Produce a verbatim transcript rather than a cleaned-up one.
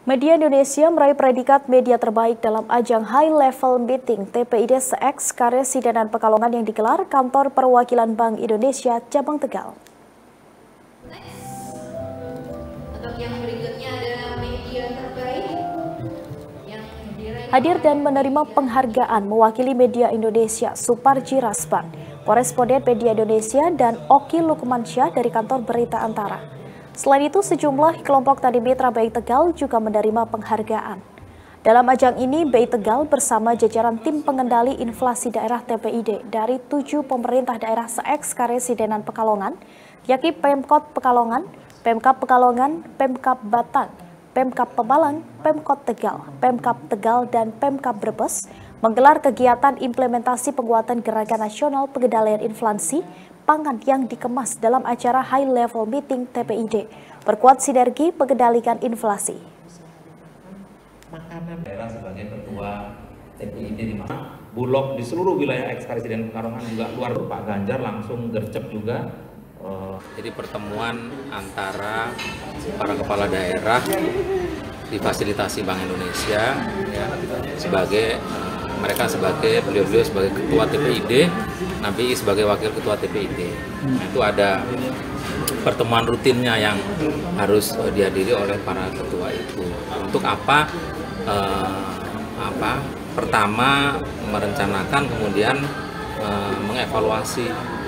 Media Indonesia meraih predikat media terbaik dalam ajang High Level Meeting T P I D se-Ex Karesidenan Pekalongan yang digelar Kantor Perwakilan Bank Indonesia Cabang Tegal. Untuk yang berikutnya ada media terbaik yang hadir dan menerima penghargaan mewakili media Indonesia Suparji Raspan, koresponden media Indonesia, dan Oki Lukmansyah dari kantor Berita Antara. Selain itu, sejumlah kelompok tani mitra B I Tegal juga menerima penghargaan. Dalam ajang ini, B I Tegal bersama jajaran tim pengendali inflasi daerah T P I D dari tujuh pemerintah daerah se-Ex Karesidenan Pekalongan, yakni Pemkot Pekalongan, Pemkab Pekalongan, Pemkab Batang, Pemkab Pemalang, Pemkot Tegal, Pemkab Tegal, dan Pemkab Brebes, menggelar kegiatan implementasi penguatan Gerakan Nasional Pengendalian Inflasi Pangan yang dikemas dalam acara High Level Meeting T P I D, perkuat sinergi pengendalikan inflasi. Makanan daerah sebagai ketua T P I D di mana Bulog di seluruh wilayah Ex Karesidenan Pekalongan juga luar, Pak Ganjar langsung gercep juga. Jadi pertemuan antara para kepala daerah difasilitasi Bank Indonesia, ya, sebagai mereka sebagai beliau-beliau sebagai ketua T P I D, Nabi sebagai wakil ketua T P I D. Nah, itu ada pertemuan rutinnya yang harus dihadiri oleh para ketua itu. Untuk apa? Eh, apa? Pertama merencanakan, kemudian eh, mengevaluasi